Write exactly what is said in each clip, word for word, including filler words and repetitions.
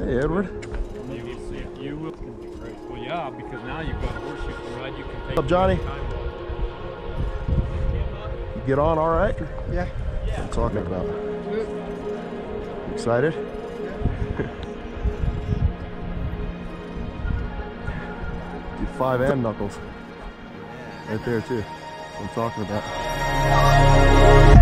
Hey, Edward. You will see it. You will. It's going to be great. Well, yeah, because now you've got a horse you can ride. You can take. What's up, Johnny? You get on all right? Yeah. What I'm talking about. Excited? Do five and knuckles. Right there too. That's what I'm talking about.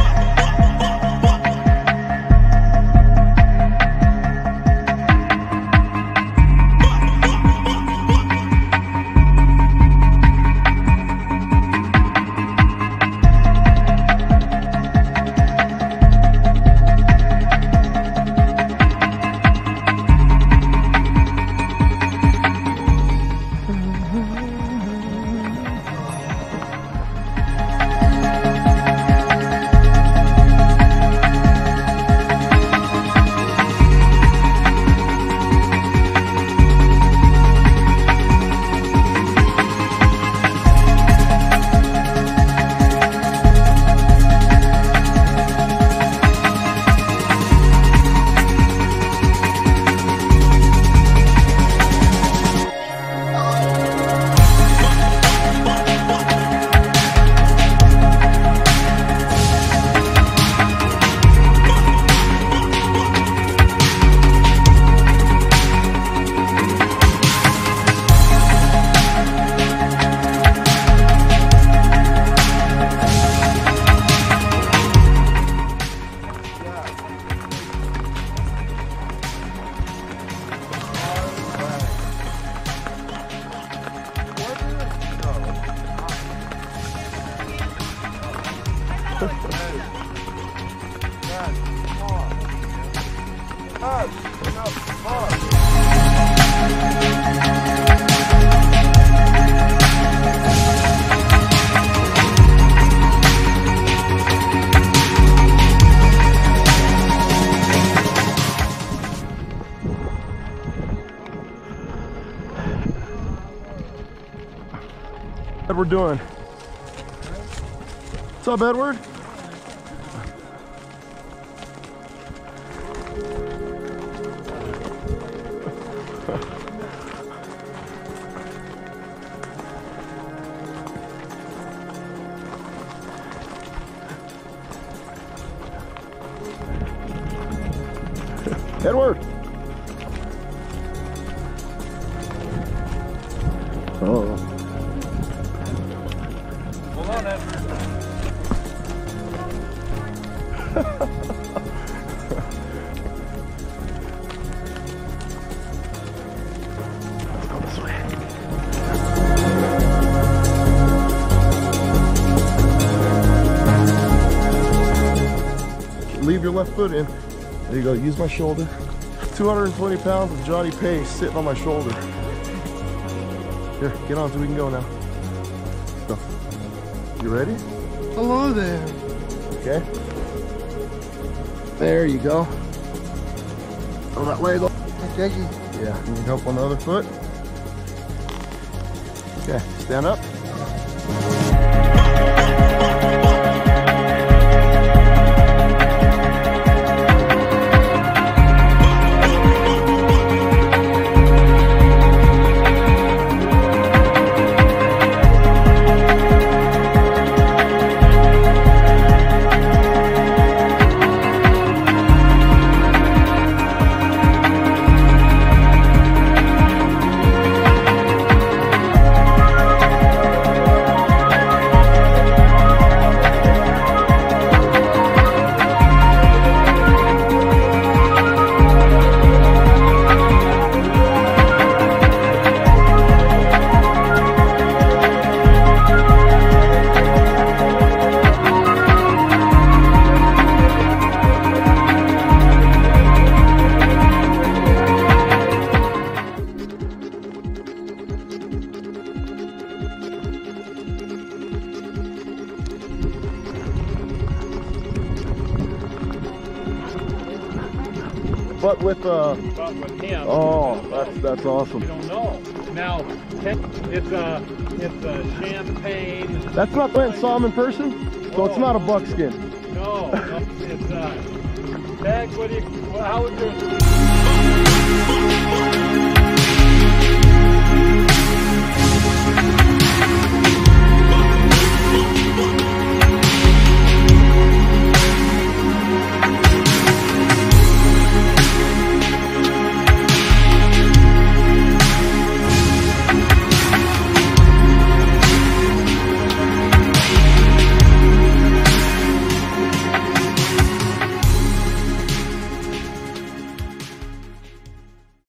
What we're doing. What's up, Edward? Edward! Oh. Hold on, Edward. Let's go this way. Leave your left foot in. There you go. Use my shoulder. two hundred twenty pounds of Johnny Pace sitting on my shoulder. Here, get on so we can go now. Go. You ready? Hello there. Okay. There you go. Throw that leg up. Thank you. Yeah, you need help on the other foot. Okay, stand up. But with uh But with him. oh, that's that's awesome. You don't know. Now, it's a it's a champagne. That's not the I saw him in person, so it's not a buckskin. No, no it's a. Tag, what do you? How would you?